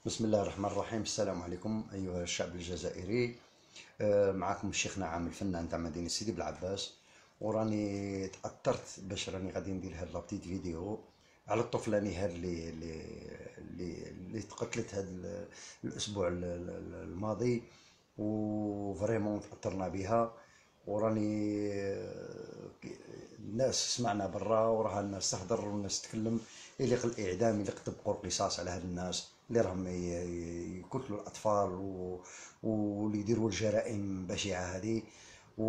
بسم الله الرحمن الرحيم. السلام عليكم أيها الشعب الجزائري. معكم الشيخ نعم الفنان تاع مدينة سيدي بلعباس. وراني تأثرت باش راني غادي ندير هاد لابتيت فيديو على الطفلة نهار اللي تقتلت هاد الأسبوع الماضي، وفريمون تأثرنا بها. وراني الناس سمعنا برا وراها الناس تهدر والناس تتكلم، يليق الإعدام، يليق تبقوا القصاص على هاد الناس اللي راهم يقتلوا الأطفال واللي يديروا الجرائم البشعة هذه. و...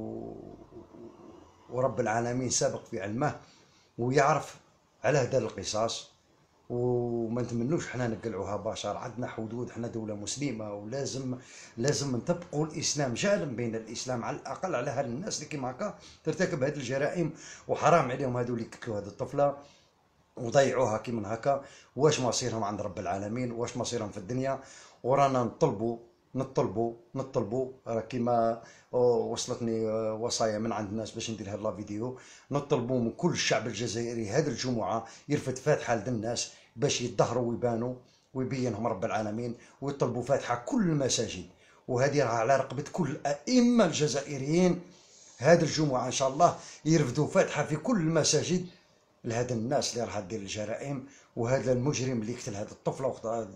ورب العالمين سابق في علمه ويعرف على هذا القصاص، وما نتمنوش حنا نقلعوها بشر. عندنا حدود، حنا دولة مسلمة، لازم نطبقوا الإسلام، جانب بين الإسلام على الأقل على هاد الناس اللي كيما هكا ترتكب هاد الجرائم. وحرام عليهم هادو اللي قتلوا هاد الطفلة وضيعوها كيما هكا. واش مصيرهم عند رب العالمين؟ واش مصيرهم في الدنيا؟ ورانا نطلبوا كيما وصلتني وصايا من عند الناس باش ندير هاد لا فيديو. نطلبوا من كل الشعب الجزائري هذه الجمعة يرفد فاتحة للناس باش يتظهروا ويبانوا ويبينهم رب العالمين، ويطلبوا فاتحة كل المساجد. وهذه راه على رقبة كل الأئمة الجزائريين. هذه الجمعة إن شاء الله يرفدوا فاتحة في كل المساجد لهذا الناس اللي راح دير الجرائم، وهذا المجرم اللي قتل هذه الطفله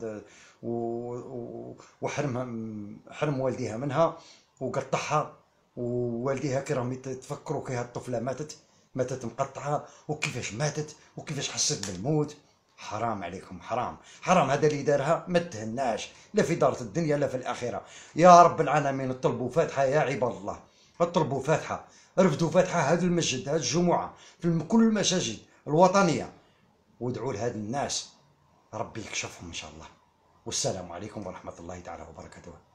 حرم والديها منها وقطعها. ووالديها كي راهم يتفكروا كي هاد الطفله ماتت مقطعه، وكيفاش ماتت وكيفاش حست بالموت. حرام عليكم، حرام هذا اللي دارها ما تهناش لا في دار الدنيا لا في الاخره. يا رب العالمين اطلبوا فاتحه يا عباد الله، اطلبوا فاتحه، رفدوا فاتحه هذا المسجد، هذه الجمعه في كل المساجد الوطنية، وادعوا لهاد الناس ربي يكشفهم إن شاء الله. والسلام عليكم ورحمة الله تعالى وبركاته.